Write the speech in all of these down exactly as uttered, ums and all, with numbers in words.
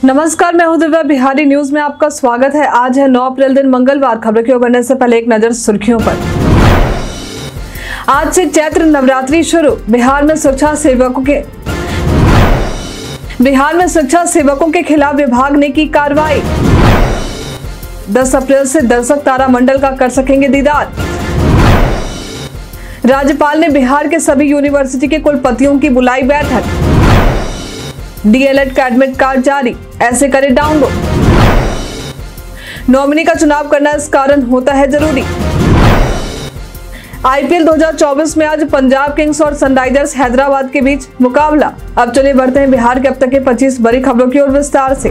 नमस्कार, मैं हूं दिव्या। बिहारी न्यूज में आपका स्वागत है। आज है नौ अप्रैल, दिन मंगलवार। खबरों की ओर बढ़ने से पहले एक नजर सुर्खियों पर। आज से चैत्र नवरात्रि शुरू। बिहार में सुरक्षा सेवकों के बिहार में सुरक्षा सेवकों के खिलाफ विभाग ने की कार्रवाई। दस अप्रैल से दर्शक तारामंडल का कर सकेंगे दीदार। राज्यपाल ने बिहार के सभी यूनिवर्सिटी के कुलपतियों की बुलाई बैठक। डीएलएड का एडमिट कार्ड जारी, ऐसे करें डाउनलोड। नॉमिनी का चुनाव करना इस कारण होता है जरूरी। आईपीएल दो हज़ार चौबीस में आज पंजाब किंग्स और सनराइजर्स हैदराबाद के बीच मुकाबला। अब चलिए बढ़ते हैं बिहार के अब तक के पच्चीस बड़ी खबरों की ओर विस्तार से।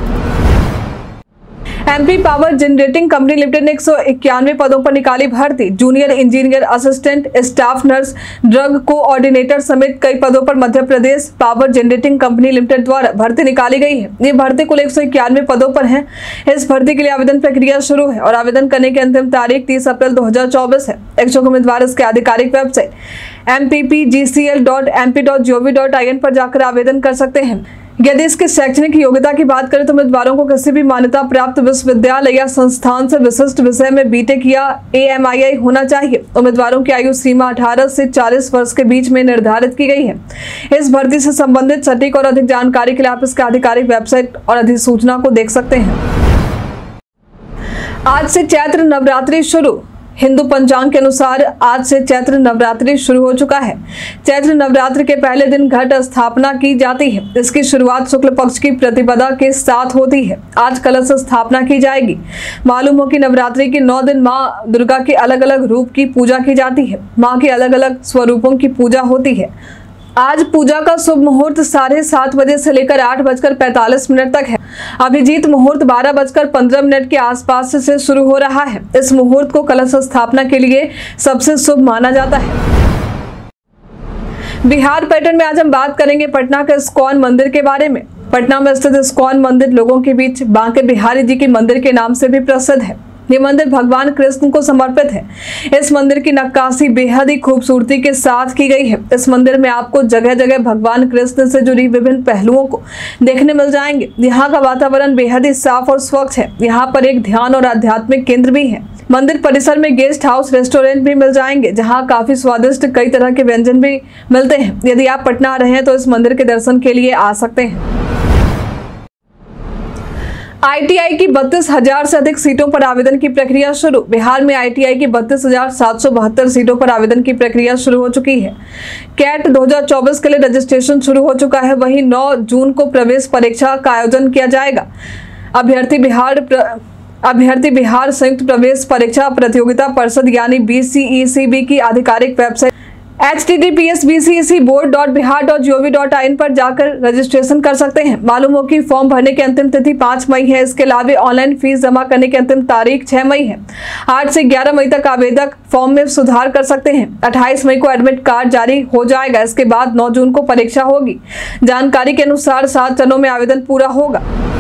MP power generating company limited ने एक सौ इक्यानवे पदों पर निकाली भर्ती। Junior engineer, assistant, staff nurse, drug coordinator समेत कई पदों पर Madhya Pradesh power generating company limited द्वारा भर्ती निकाली गई है। ये भर्ती कुल एक सौ इक्यानवे पदों पर है। इस भर्ती के लिए आवेदन प्रक्रिया शुरू है और आवेदन करने की अंतिम तारीख तीस अप्रैल दो हजार चौबीस है। इच्छुक उम्मीदवार इसके आधिकारिक website M P P G C L dot M P dot G O V dot I N पर जाकर आवेदन कर सकते हैं। यदि इसकी शैक्षणिक योग्यता की बात करें तो उम्मीदवारों को किसी भी मान्यता प्राप्त विश्वविद्यालय या संस्थान से विशिष्ट विषय में बीटेक या ए एम आई आई होना चाहिए। उम्मीदवारों की आयु सीमा अठारह से चालीस वर्ष के बीच में निर्धारित की गई है। इस भर्ती से संबंधित सटीक और अधिक जानकारी के लिए आप इसके आधिकारिक वेबसाइट और अधिसूचना को देख सकते हैं। आज से चैत्र नवरात्रि शुरू। हिंदू पंचांग के अनुसार आज से चैत्र नवरात्रि शुरू हो चुका है। चैत्र नवरात्रि के पहले दिन घट स्थापना की जाती है। इसकी शुरुआत शुक्ल पक्ष की प्रतिपदा के साथ होती है। आज कलश स्थापना की जाएगी। मालूम हो कि नवरात्रि के नौ दिन माँ दुर्गा के अलग अलग रूप की पूजा की जाती है। माँ के अलग अलग स्वरूपों की पूजा होती है। आज पूजा का शुभ मुहूर्त साढ़े सात बजे से लेकर आठ बजकर पैंतालीस मिनट तक है। अभिजीत मुहूर्त बारह बजकर पंद्रह मिनट के आसपास से शुरू हो रहा है। इस मुहूर्त को कलश स्थापना के लिए सबसे शुभ माना जाता है। बिहार पर्यटन में आज हम बात करेंगे पटना के इस्कॉन मंदिर के बारे में। पटना में स्थित इस्कॉन मंदिर लोगों के बीच बांके बिहारी जी के मंदिर के नाम से भी प्रसिद्ध है। ये मंदिर भगवान कृष्ण को समर्पित है। इस मंदिर की नक्काशी बेहद ही खूबसूरती के साथ की गई है। इस मंदिर में आपको जगह जगह भगवान कृष्ण से जुड़ी विभिन्न पहलुओं को देखने मिल जाएंगे। यहाँ का वातावरण बेहद ही साफ और स्वच्छ है। यहाँ पर एक ध्यान और आध्यात्मिक केंद्र भी है। मंदिर परिसर में गेस्ट हाउस, रेस्टोरेंट भी मिल जाएंगे जहाँ काफी स्वादिष्ट कई तरह के व्यंजन भी मिलते हैं। यदि आप पटना आ रहे हैं तो इस मंदिर के दर्शन के लिए आ सकते हैं। आई टी आई की बत्तीस हजार से अधिक सीटों पर आवेदन की प्रक्रिया शुरू। बिहार में आई टी आई की बत्तीस हजार सात सौ बहत्तर सीटों पर आवेदन की प्रक्रिया शुरू हो चुकी है। कैट दो हज़ार चौबीस के लिए रजिस्ट्रेशन शुरू हो चुका है। वहीं नौ जून को प्रवेश परीक्षा का आयोजन किया जाएगा। अभ्यर्थी बिहार प्र... अभ्यर्थी बिहार संयुक्त प्रवेश परीक्षा प्रतियोगिता परिषद यानी बी सी ई सी बी की आधिकारिक website H T T P S B C E C board dot Bihar dot G O V dot I N पर जाकर रजिस्ट्रेशन कर सकते हैं। मालूम हो कि फॉर्म भरने की अंतिम तिथि पाँच मई है। इसके अलावा ऑनलाइन फीस जमा करने की अंतिम तारीख छह मई है। आठ से ग्यारह मई तक आवेदक फॉर्म में सुधार कर सकते हैं। अट्ठाईस मई को एडमिट कार्ड जारी हो जाएगा। इसके बाद नौ जून को परीक्षा होगी। जानकारी के अनुसार सात चरणों में आवेदन पूरा होगा।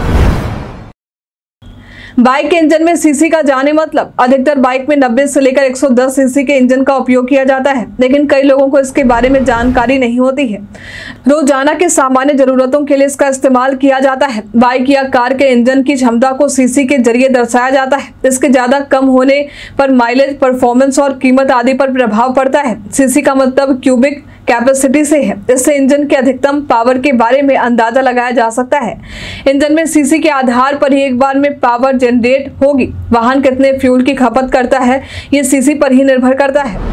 बाइक के इंजन में सीसी का जाने मतलब। अधिकतर बाइक में नब्बे से लेकर एक सौ दस सीसी के इंजन का उपयोग किया जाता है, लेकिन कई लोगों को इसके बारे में जानकारी नहीं होती है। रोजाना के सामान्य जरूरतों के लिए इसका इस्तेमाल किया जाता है। बाइक या कार के इंजन की क्षमता को सीसी के जरिए दर्शाया जाता है। इसके ज्यादा कम होने पर माइलेज, परफॉर्मेंस और कीमत आदि पर प्रभाव पड़ता है। सीसी का मतलब क्यूबिक कैपेसिटी से है। इससे इंजन के अधिकतम पावर के बारे में अंदाजा लगाया जा सकता है। इंजन में सीसी के आधार पर ही एक बार में पावर जनरेट होगी। वाहन कितने फ्यूल की खपत करता है ये सीसी पर ही निर्भर करता है।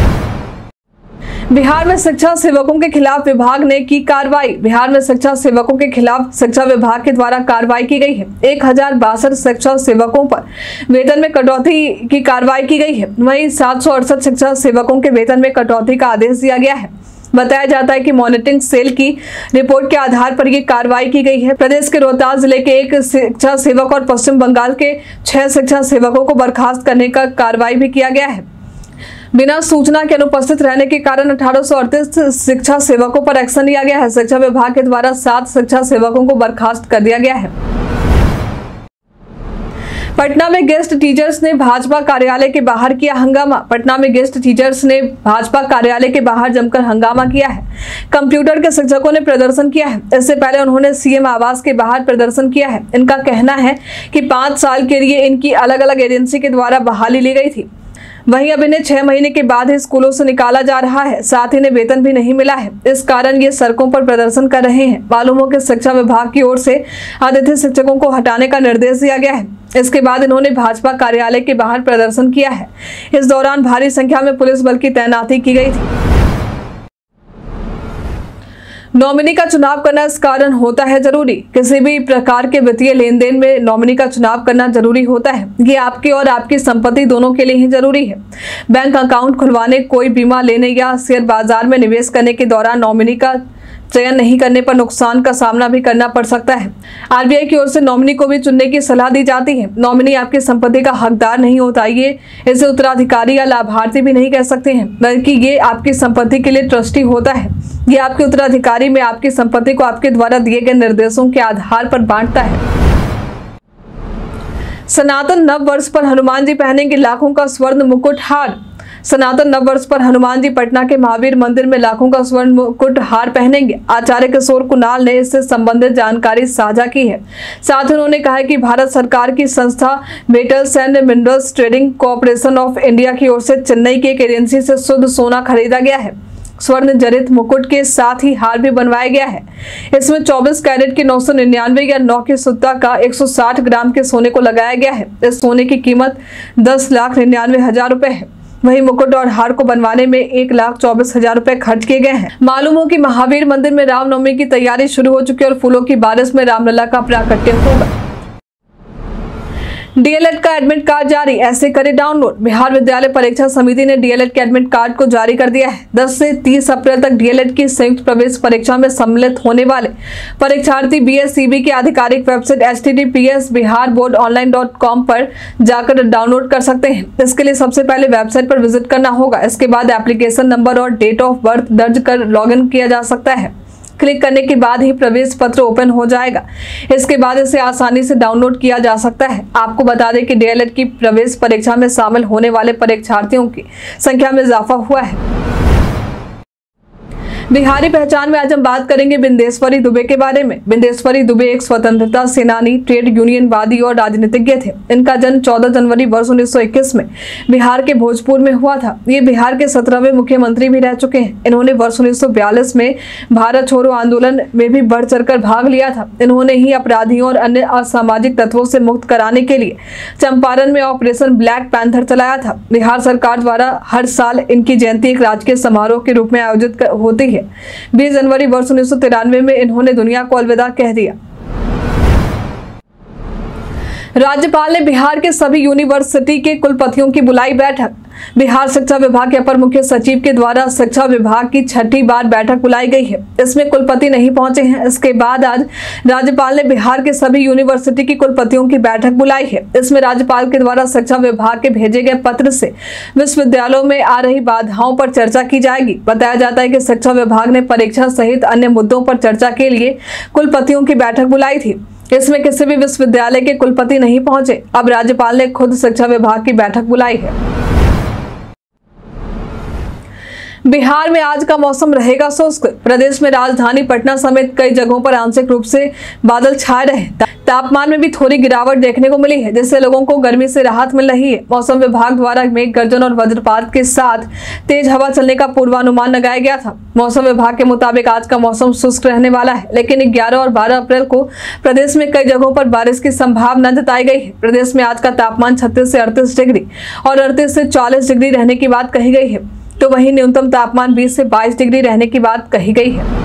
बिहार में शिक्षा सेवकों के खिलाफ विभाग ने की कार्रवाई। बिहार में शिक्षा सेवकों के खिलाफ शिक्षा विभाग के द्वारा कार्रवाई की गई है। एक हजार बासठ शिक्षा सेवकों पर वेतन में कटौती की कार्रवाई की गई है। वहीं सात सौ अड़सठ शिक्षा सेवकों के वेतन में कटौती का आदेश दिया गया है। बताया जाता है कि मॉनिटरिंग सेल की रिपोर्ट के आधार पर यह कार्रवाई की गई है। प्रदेश के रोहतास जिले के एक शिक्षा सेवक और पश्चिम बंगाल के छह शिक्षा सेवकों को बर्खास्त करने का कार्रवाई भी किया गया है। बिना सूचना के अनुपस्थित रहने के कारण अठारह सौ अड़तीस शिक्षा सेवकों पर एक्शन लिया गया है। शिक्षा विभाग के द्वारा सात शिक्षा सेवकों को बर्खास्त कर दिया गया है। पटना में गेस्ट टीचर्स ने भाजपा कार्यालय के बाहर किया हंगामा। पटना में गेस्ट टीचर्स ने भाजपा कार्यालय के बाहर जमकर हंगामा किया है। कंप्यूटर के शिक्षकों ने प्रदर्शन किया है। इससे पहले उन्होंने सीएम आवास के बाहर प्रदर्शन किया है। इनका कहना है कि पांच साल के लिए इनकी अलग अलग एजेंसी के द्वारा बहाली ली गई थी, वहीं अब इन्हें छह महीने के बाद ही स्कूलों से निकाला जा रहा है, साथ ही इन्हें वेतन भी नहीं मिला है। इस कारण ये सड़कों पर प्रदर्शन कर रहे हैं। मालूम हो कि शिक्षा विभाग की ओर से अतिथि शिक्षकों को हटाने का निर्देश दिया गया है। इसके बाद इन्होंने भाजपा कार्यालय के बाहर प्रदर्शन किया है। इस दौरान भारी संख्या में पुलिस बल की तैनाती की गई थी। नॉमिनी का चुनाव करना इस कारण होता है जरूरी। किसी भी प्रकार के वित्तीय लेन देन में नॉमिनी का चुनाव करना जरूरी होता है। ये आपके और आपकी संपत्ति दोनों के लिए ही जरूरी है। बैंक अकाउंट खुलवाने, कोई बीमा लेने या शेयर बाजार में निवेश करने के दौरान नॉमिनी का चयन नहीं करने पर नुकसान का सामना भी करना पड़ सकता है। आरबीआई की ओर से नॉमिनी को भी चुनने की सलाह दी जाती है। नॉमिनी आपकी संपत्ति का हकदार नहीं होता, ये इसे उत्तराधिकारी या लाभार्थी भी नहीं कह सकते हैं, बल्कि ये आपकी संपत्ति के लिए ट्रस्टी होता है। ये आपके उत्तराधिकारी में आपकी संपत्ति को आपके द्वारा दिए गए निर्देशों के आधार पर बांटता है। सनातन नव वर्ष पर हनुमान जी पहनेंगे लाखों का स्वर्ण मुकुट हार। सनातन नव वर्ष पर हनुमान जी पटना के महावीर मंदिर में लाखों का स्वर्ण मुकुट हार पहनेंगे। आचार्य किशोर कुणाल ने इससे संबंधित जानकारी साझा की है। साथ ही उन्होंने कहा कि भारत सरकार की संस्था metals and minerals trading corporation of India की ओर से चेन्नई की एक एजेंसी से शुद्ध सोना खरीदा गया है। स्वर्ण जड़ित मुकुट के साथ ही हार भी बनवाया गया है। इसमें चौबीस कैरेट के नौ सौ निन्यानवे या नौ की शुद्धता का एक सौ साठ ग्राम के सोने को लगाया गया है। इस सोने की कीमत दस लाख निन्यानवे हजार रुपए है। वहीं मुकुट और हार को बनवाने में एक लाख चौबीस हजार रुपए खर्च किए गए हैं। मालूम हो कि महावीर मंदिर में रामनवमी की तैयारी शुरू हो चुकी है और फूलों की बारिश में रामलला का प्राकट्य होगा। डीएलएड का एडमिट कार्ड जारी, ऐसे करें डाउनलोड। बिहार विद्यालय परीक्षा समिति ने डीएलएड के एडमिट कार्ड को जारी कर दिया है। दस से तीस अप्रैल तक डीएलएड की संयुक्त प्रवेश परीक्षा में सम्मिलित होने वाले परीक्षार्थी बीएसईबी की आधिकारिक website H T T P S Bihar board online dot com पर जाकर डाउनलोड कर सकते हैं। इसके लिए सबसे पहले वेबसाइट पर विजिट करना होगा। इसके बाद एप्लीकेशन नंबर और डेट ऑफ बर्थ दर्ज कर लॉग इन किया जा सकता है। क्लिक करने के बाद ही प्रवेश पत्र ओपन हो जाएगा। इसके बाद इसे आसानी से डाउनलोड किया जा सकता है। आपको बता दें कि डीएलएड की प्रवेश परीक्षा में शामिल होने वाले परीक्षार्थियों की संख्या में इजाफा हुआ है। बिहारी पहचान में आज हम बात करेंगे बिंदेश्वरी दुबे के बारे में। बिंदेश्वरी दुबे एक स्वतंत्रता सेनानी, ट्रेड यूनियनवादी और राजनीतिज्ञ थे। इनका जन्म चौदह जनवरी वर्ष उन्नीस सौ इक्कीस में बिहार के भोजपुर में हुआ था। ये बिहार के सत्रहवें मुख्यमंत्री भी रह चुके हैं। इन्होंने वर्ष उन्नीस सौ बयालीस में भारत छोड़ो आंदोलन में भी बढ़ चढ़कर भाग लिया था। इन्होंने ही अपराधियों और अन्य असामाजिक तत्वों से मुक्त कराने के लिए चंपारण में ऑपरेशन ब्लैक पैंथर चलाया था। बिहार सरकार द्वारा हर साल इनकी जयंती एक राजकीय समारोह के रूप में आयोजित होती है। बीस जनवरी वर्ष उन्नीस सौ तिरानवे में इन्होंने दुनिया को अलविदा कह दिया। राज्यपाल ने बिहार के सभी यूनिवर्सिटी के कुलपतियों की बुलाई बैठक। बिहार शिक्षा विभाग के अपर मुख्य सचिव के द्वारा शिक्षा विभाग की छठी बार बैठक बुलाई गई है। इसमें कुलपति नहीं पहुंचे हैं। इसके बाद आज राज्यपाल ने बिहार के सभी यूनिवर्सिटी की कुलपतियों की बैठक बुलाई है। इसमें राज्यपाल के द्वारा शिक्षा विभाग के भेजे गए पत्र से विश्वविद्यालयों में आ रही बाधाओं पर चर्चा की जाएगी। बताया जाता है कि शिक्षा विभाग ने परीक्षा सहित अन्य मुद्दों पर चर्चा के लिए कुलपतियों की बैठक बुलाई थी। इसमें किसी भी विश्वविद्यालय के कुलपति नहीं पहुंचे। अब राज्यपाल ने खुद शिक्षा विभाग की बैठक बुलाई है। बिहार में आज का मौसम रहेगा शुष्क। प्रदेश में राजधानी पटना समेत कई जगहों पर आंशिक रूप से बादल छाए रहे। तापमान में भी थोड़ी गिरावट देखने को मिली है, जिससे लोगों को गर्मी से राहत मिल रही है। मौसम विभाग द्वारा मेघ गर्जन और वज्रपात के साथ तेज हवा चलने का पूर्वानुमान लगाया गया था। मौसम विभाग के मुताबिक आज का मौसम शुष्क रहने वाला है, लेकिन ग्यारह और बारह अप्रैल को प्रदेश में कई जगहों पर बारिश की संभावना जताई गई है। प्रदेश में आज का तापमान छत्तीस से अड़तीस डिग्री और अड़तीस से चालीस डिग्री रहने की बात कही गई है, तो वहीं न्यूनतम तापमान बीस से बाईस डिग्री रहने की बात कही गई है।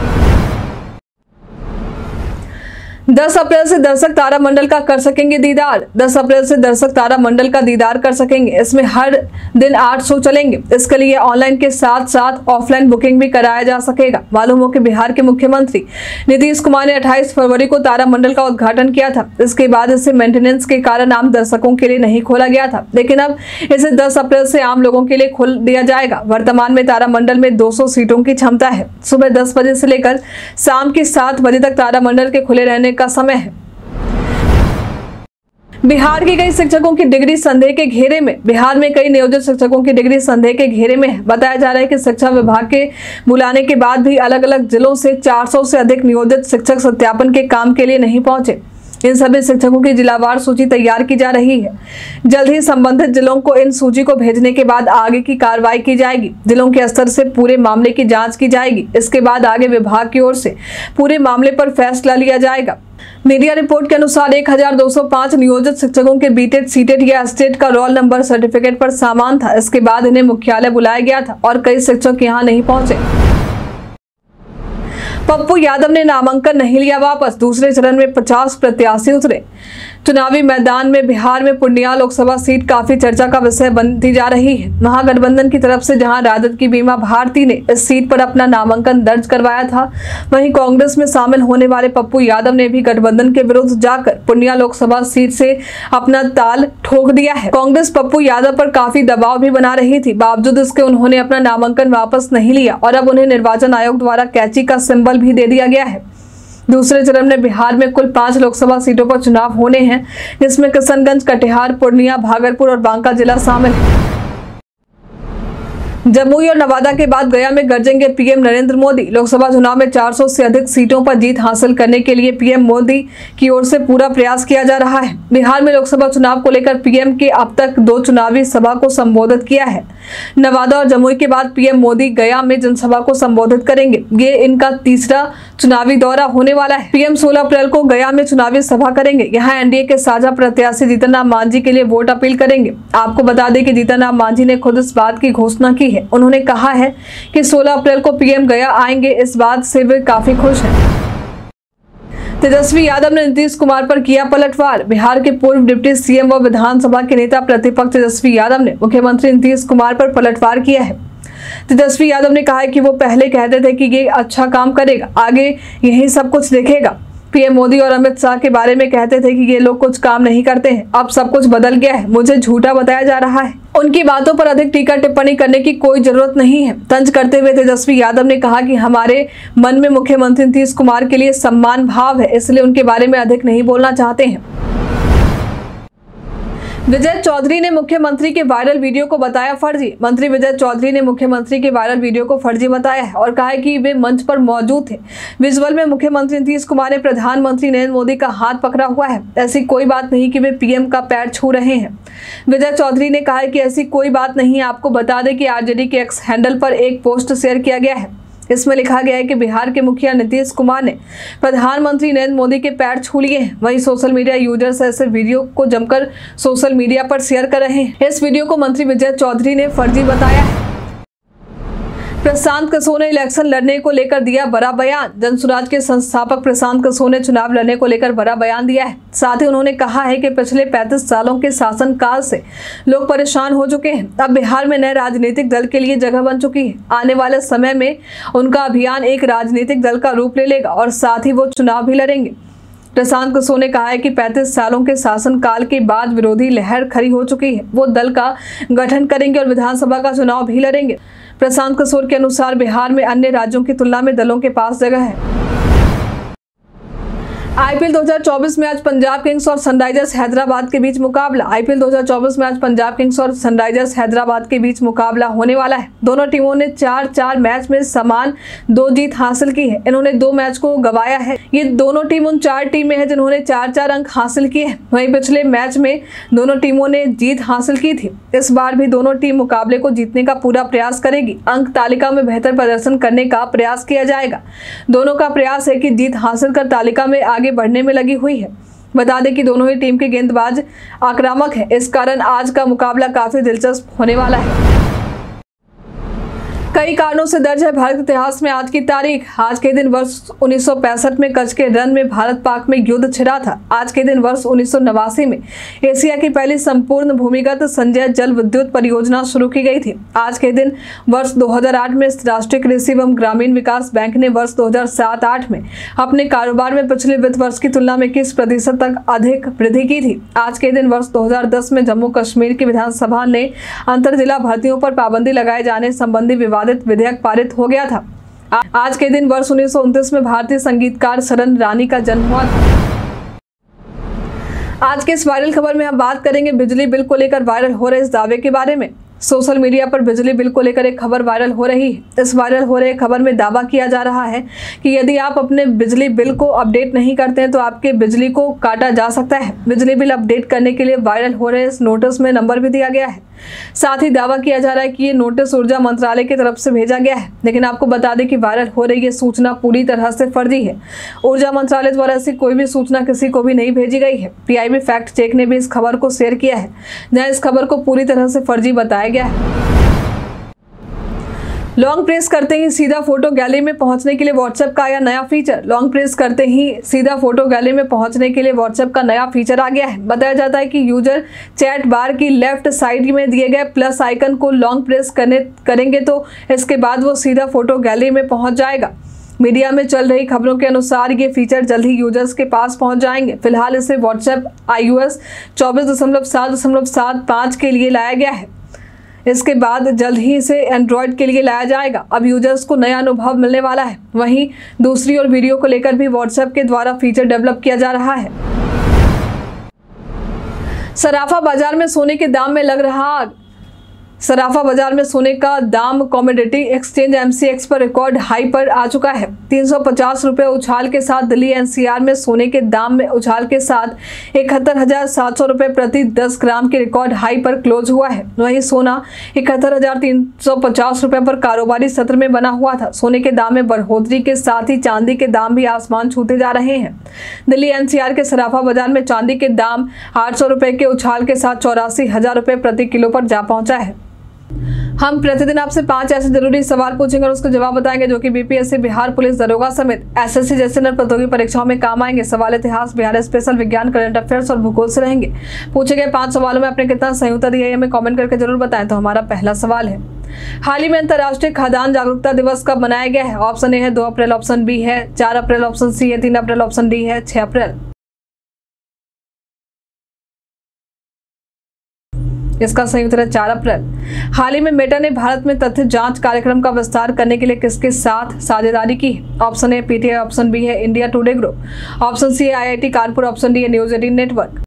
दस अप्रैल से दर्शक तारामंडल का कर सकेंगे दीदार। दस अप्रैल से दर्शक तारामंडल का दीदार कर सकेंगे। इसमें हर दिन आठ शो चलेंगे। इसके लिए ऑनलाइन के साथ साथ ऑफलाइन बुकिंग भी कराया जा सकेगा। मालूम हो कि बिहार के मुख्यमंत्री नीतीश कुमार ने अट्ठाईस फरवरी को तारामंडल का उद्घाटन किया था। इसके बाद इसे मेंटेनेंस के कारण आम दर्शकों के लिए नहीं खोला गया था, लेकिन अब इसे दस अप्रैल से आम लोगों के लिए खोल दिया जाएगा। वर्तमान में तारामंडल में दो सौ सीटों की क्षमता है। सुबह दस बजे से लेकर शाम के सात बजे तक तारामंडल के खुले रहने का समय है। बिहार के कई शिक्षकों की डिग्री संदेह के घेरे में बिहार में कई नियोजित शिक्षकों की डिग्री संदेह के घेरे में है। बताया जा रहा है कि शिक्षा विभाग के बुलाने के बाद भी अलग अलग जिलों से चार सौ से अधिक नियोजित शिक्षक सत्यापन के काम के लिए नहीं पहुंचे। इन सभी शिक्षकों की जिलावार सूची तैयार की जा रही है। जल्द ही संबंधित जिलों को इन सूची को भेजने के बाद आगे की कार्रवाई की जाएगी। जिलों के स्तर से पूरे मामले की जांच की जाएगी। इसके बाद आगे विभाग की ओर से पूरे मामले पर फैसला लिया जाएगा। मीडिया रिपोर्ट के अनुसार एक हजार दो सौ पाँच नियोजित शिक्षकों के बीटेड, सीटेड या स्टेट का रोल नंबर सर्टिफिकेट पर सामान था। इसके बाद इन्हें मुख्यालय बुलाया गया था और कई शिक्षक यहां नहीं पहुंचे। पप्पू यादव ने नामांकन नहीं लिया वापस। दूसरे चरण में पचास प्रत्याशी उतरे चुनावी मैदान में। बिहार में पूर्णिया लोकसभा सीट काफी चर्चा का विषय बनती जा रही है। महागठबंधन की तरफ से जहां राजद की बीमा भारती ने इस सीट पर अपना नामांकन दर्ज करवाया था, वहीं कांग्रेस में शामिल होने वाले पप्पू यादव ने भी गठबंधन के विरुद्ध जाकर पूर्णिया लोकसभा सीट से अपना ताल ठोक दिया है। कांग्रेस पप्पू यादव पर काफी दबाव भी बना रही थी, बावजूद इसके उन्होंने अपना नामांकन वापस नहीं लिया और अब उन्हें निर्वाचन आयोग द्वारा कैंची का सिंबल भी दे दिया गया है। दूसरे चरण में बिहार में कुल पांच लोकसभा सीटों पर चुनाव होने हैं, जिसमें किशनगंज, कटिहार, पूर्णिया, भागलपुर और बांका जिला शामिल है। जमुई और नवादा के बाद गया में गरजेंगे पीएम नरेंद्र मोदी। लोकसभा चुनाव में चार सौ से अधिक सीटों पर जीत हासिल करने के लिए पीएम मोदी की ओर से पूरा प्रयास किया जा रहा है। बिहार में लोकसभा चुनाव को लेकर पीएम के अब तक दो चुनावी सभा को संबोधित किया है। नवादा और जमुई के बाद पीएम मोदी गया में जनसभा को संबोधित करेंगे। ये इनका तीसरा चुनावी दौरा होने वाला है। पीएम सोलह अप्रैल को गया में चुनावी सभा करेंगे। यहाँ एनडीए के साझा प्रत्याशी जीतन राम मांझी के लिए वोट अपील करेंगे। आपको बता दें कि जीतन राम मांझी ने खुद इस बात की घोषणा की है। उन्होंने कहा है कि सोलह अप्रैल को पीएम गया आएंगे। इस बात से वे काफी खुश हैं। तेजस्वी यादव ने नीतीश कुमार पर किया पलटवार। बिहार के पूर्व डिप्टी सीएम व विधानसभा के नेता प्रतिपक्ष तेजस्वी यादव ने मुख्यमंत्री नीतीश कुमार पर पलटवार किया है। तेजस्वी यादव ने कहा है कि वो पहले कहते थे कि ये अच्छा काम करेगा, आगे यही सब कुछ देखेगा। पीएम मोदी और अमित शाह के बारे में कहते थे कि ये लोग कुछ काम नहीं करते हैं। अब सब कुछ बदल गया है, मुझे झूठा बताया जा रहा है। उनकी बातों पर अधिक टीका टिप्पणी करने की कोई जरूरत नहीं है। तंज करते हुए तेजस्वी यादव ने कहा कि हमारे मन में मुख्यमंत्री नीतीश कुमार के लिए सम्मान भाव है, इसलिए उनके बारे में अधिक नहीं बोलना चाहते हैं। विजय चौधरी ने मुख्यमंत्री के वायरल वीडियो को बताया फर्जी। मंत्री विजय चौधरी ने मुख्यमंत्री के वायरल वीडियो को फर्जी बताया है और कहा है कि वे मंच पर मौजूद थे। विजुअल में मुख्यमंत्री नीतीश कुमार ने प्रधानमंत्री नरेंद्र मोदी का हाथ पकड़ा हुआ है। ऐसी कोई बात नहीं कि वे पीएम का पैर छू रहे हैं। विजय चौधरी ने कहा है कि ऐसी कोई बात नहीं है। आपको बता दें कि आरजेडी के एक्स हैंडल पर एक पोस्ट शेयर किया गया है। इसमें लिखा गया है कि बिहार के मुखिया नीतीश कुमार ने प्रधानमंत्री नरेंद्र मोदी के पैर छू लिए हैं। वहीं सोशल मीडिया यूजर्स ऐसे वीडियो को जमकर सोशल मीडिया पर शेयर कर रहे हैं। इस वीडियो को मंत्री विजय चौधरी ने फर्जी बताया है। प्रशांत किशोर ने इलेक्शन लड़ने को लेकर दिया बड़ा बयान। जनसुराज के संस्थापक प्रशांत किशोर ने चुनाव लड़ने को लेकर बड़ा बयान दिया है। साथ ही उन्होंने कहा है कि पिछले पैंतीस सालों के शासनकाल से लोग परेशान हो चुके हैं। अब बिहार में नए राजनीतिक दल के लिए जगह बन चुकी है। आने वाले समय में उनका अभियान एक राजनीतिक दल का रूप ले लेगा और साथ ही वो चुनाव भी लड़ेंगे। प्रशांत किशोर ने कहा है कि पैंतीस सालों के शासनकाल के बाद विरोधी लहर खड़ी हो चुकी है। वो दल का गठन करेंगे और विधानसभा का चुनाव भी लड़ेंगे। प्रशांत किशोर के अनुसार बिहार में अन्य राज्यों की तुलना में दलों के पास जगह है। आईपीएल दो हज़ार चौबीस में आज पंजाब किंग्स और सनराइजर्स हैदराबाद के बीच मुकाबला। आईपीएल दो हज़ार चौबीस में आज पंजाब किंग्स और सनराइजर्स हैदराबाद के बीच मुकाबला होने वाला है। दोनों टीमों ने चार चार मैच में समान दो जीत हासिल की है। इन्होंने दो मैच को गंवाया है। ये दोनों टीम उन चार टीमें हैं जिन्होंने चार चार अंक हासिल किए हैं। वहीं पिछले मैच में दोनों टीमों ने जीत हासिल की थी। इस बार भी दोनों टीम मुकाबले को जीतने का पूरा प्रयास करेगी। अंक तालिका में बेहतर प्रदर्शन करने का प्रयास किया जाएगा। दोनों का प्रयास है कि जीत हासिल कर तालिका में आगे बढ़ने में लगी हुई है। बता दें कि दोनों ही टीम के गेंदबाज आक्रामक हैं। इस कारण आज का मुकाबला काफी दिलचस्प होने वाला है। कई कारणों से दर्ज है भारत इतिहास में आज की तारीख। आज के दिन वर्ष उन्नीस सौ पैंसठ में कच्छ के रन में भारत पाक में युद्ध छिड़ा था। आज के दिन वर्ष उन्नीस सौ नवासी में एशिया की पहली संपूर्ण भूमिगत संचय जल विद्युत परियोजना शुरू की गई थी। आज के दिन वर्ष दो हज़ार आठ में राष्ट्रीय कृषि एवं ग्रामीण विकास बैंक ने वर्ष दो हज़ार सात आठ में अपने कारोबार में पिछले वित्त वर्ष की तुलना में इक्कीस प्रतिशत तक अधिक वृद्धि की थी। आज के दिन वर्ष दो हज़ार दस में जम्मू कश्मीर की विधानसभा ने अंतर जिला भर्तियों पर पाबंदी लगाए जाने संबंधी विवादित विधेयक पारित हो गया था। आज के दिन वर्ष उन्नीस सौ उनतीस में भारतीय संगीतकार शरण रानी का जन्म हुआ था। आज के इस वायरल खबर में हम बात करेंगे बिजली बिल को लेकर वायरल हो रहे इस दावे के बारे में। सोशल मीडिया पर बिजली बिल को लेकर एक खबर वायरल हो रही है। इस वायरल हो रहे खबर में दावा किया जा रहा है कि यदि आप अपने बिजली बिल को अपडेट नहीं करते हैं तो आपके बिजली को काटा जा सकता है। बिजली बिल अपडेट करने के लिए वायरल हो रहे इस नोटिस में नंबर भी दिया गया है। साथ ही दावा किया जा रहा है कि ये नोटिस ऊर्जा मंत्रालय की तरफ से भेजा गया है। लेकिन आपको बता दें कि वायरल हो रही ये सूचना पूरी तरह से फर्जी है। ऊर्जा मंत्रालय द्वारा ऐसी कोई भी सूचना किसी को भी नहीं भेजी गई है। पीआईबी फैक्ट चेक ने भी इस खबर को शेयर किया है, जहां इस खबर को पूरी तरह से फर्जी बताया गया है। लॉन्ग प्रेस करते ही सीधा फोटो गैलरी में पहुंचने के लिए व्हाट्सएप का आया नया फीचर। लॉन्ग प्रेस करते ही सीधा फोटो गैलरी में पहुंचने के लिए व्हाट्सएप का नया फीचर आ गया है। बताया जाता है कि यूजर चैट बार की लेफ्ट साइड में दिए गए प्लस आइकन को लॉन्ग प्रेस करने करेंगे तो इसके बाद वो सीधा फोटो गैलरी में पहुंच जाएगा। मीडिया में चल रही खबरों के अनुसार ये फीचर जल्द ही यूजर्स के पास पहुंच जाएंगे। फिलहाल इसे व्हाट्सएप आईओएस चौबीस दशमलव सात दशमलव सात पाँच के लिए लाया गया है। इसके बाद जल्द ही इसे एंड्रॉयड के लिए लाया जाएगा। अब यूजर्स को नया अनुभव मिलने वाला है। वहीं दूसरी ओर वीडियो को लेकर भी व्हाट्सएप के द्वारा फीचर डेवलप किया जा रहा है। सराफा बाजार में सोने के दाम में लग रहा आग। सराफा बाजार में सोने का दाम कमोडिटी एक्सचेंज एमसीएक्स पर रिकॉर्ड हाई पर आ चुका है। तीन सौ पचास रुपए उछाल के साथ दिल्ली एनसीआर में सोने के दाम में उछाल के साथ इकहत्तर हजार सात सौ रुपए प्रति दस ग्राम के रिकॉर्ड हाई पर क्लोज हुआ है। वहीं सोना इकहत्तर हजार तीन सौ पचास रुपए पर कारोबारी सत्र में बना हुआ था। सोने के दाम में बढ़ोतरी के साथ ही चांदी के दाम भी आसमान छूते जा रहे हैं। दिल्ली एनसीआर के सराफा बाजार में चांदी के दाम आठ सौ रुपए के उछाल के साथ चौरासी हजार रुपए प्रति किलो पर जा पहुंचा है। हम प्रतिदिन आपसे पांच ऐसे जरूरी सवाल पूछेंगे और उसके जवाब बताएंगे जो कि बीपीएससी, बिहार पुलिस दरोगा समेत एसएससी जैसे नर प्रतियोगी परीक्षाओं में काम आएंगे। सवाल इतिहास, बिहार स्पेशल, विज्ञान, करंट अफेयर्स और भूगोल से रहेंगे। पूछे गए पांच सवालों में आपने कितना सही उत्तर दिया है हमें कमेंट करके जरूर बताएं। तो हमारा पहला सवाल है, हाल ही में अंतर्राष्ट्रीय खाद्यान्न जागरूकता दिवस कब मनाया गया है? ऑप्शन ए है दो अप्रैल, ऑप्शन बी है चार अप्रैल, ऑप्शन सी है तीन अप्रैल, ऑप्शन डी है छह अप्रैल। इसका सही उत्तर है चार अप्रैल। हाल ही में मेटा ने भारत में तथ्य जांच कार्यक्रम का विस्तार करने के लिए किसके साथ साझेदारी की? Option A PTI, option B है India Today group, option C है आईआईटी कानपुर, ऑप्शन डी है न्यूज एटीन नेटवर्क।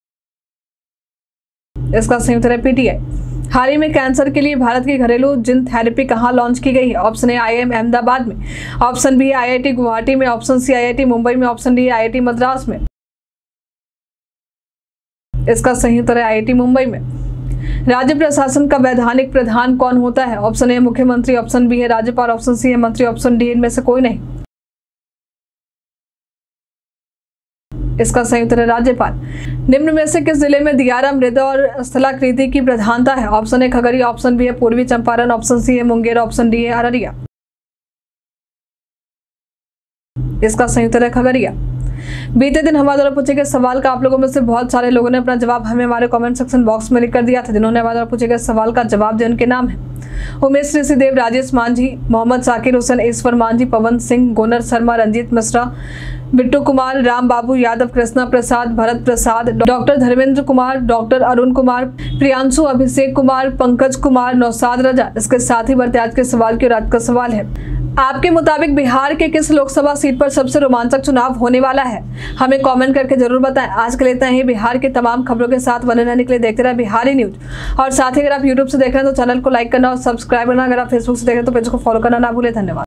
इसका सही उत्तर है पीटीआई। हाल ही में कैंसर के लिए भारत की घरेलू जिन थेरेपी कहां लॉन्च की गई है? ऑप्शन ए आईआईएम अहमदाबाद में, ऑप्शन बी आईआईटी गुवाहाटी में, ऑप्शन सी आईआईटी मुंबई में, ऑप्शन डी आईआईटी मद्रास में। इसका सही उत्तर है आईआईटी मुंबई में। राज्य प्रशासन का वैधानिक प्रधान कौन होता है? ऑप्शन ए मुख्यमंत्री, ऑप्शन बी है राज्यपाल, ऑप्शन सी है मंत्री, ऑप्शन डी इनमें से कोई नहीं। इसका सही उत्तर है राज्यपाल। निम्न में से किस जिले में दियारा मृदा और स्थलाकृति की प्रधानता है? Option A Khagaria, option B है पूर्वी चंपारण, ऑप्शन सी है मुंगेर, ऑप्शन डी है अररिया। इसका सही उत्तर है खगड़िया। बीते दिन हमारे द्वारा पूछे गए सवाल का आप लोगों में से बहुत सारे लोगों ने अपना जवाब हमें हमारे कमेंट सेक्शन बॉक्स में लिख कर दिया था। जिन्होंने हमारे द्वारा पूछे गए सवाल का जवाब दिया उनके नाम है उमेश ऋषिदेव, राजेश मांझी, मोहम्मद साकिर हुसैन, ईश्वर मांझी, पवन सिंह, गोनर शर्मा, रंजीत मिश्रा, बिट्टू कुमार, राम बाबू यादव, कृष्णा प्रसाद, भरत प्रसाद, डॉक्टर धर्मेंद्र कुमार, डॉक्टर अरुण कुमार, प्रियांशु, अभिषेक कुमार, पंकज कुमार, नौसाद रजा। इसके साथ ही बढ़ते आज के सवाल की और आज का सवाल है, आपके मुताबिक बिहार के किस लोकसभा सीट पर सबसे रोमांचक चुनाव होने वाला है? हमें कमेंट करके जरूर बताएं। आज के लिए इतना ही। बिहार के तमाम खबरों के साथ बने रहने के लिए देखते रहे बिहारी न्यूज। और साथ ही अगर आप यूट्यूब से देख रहे हैं तो चैनल को लाइक करना और सब्सक्राइब करना। अगर आप फेसबुक से देख रहे हैं तो पेज को फॉलो करना ना भूलें। धन्यवाद।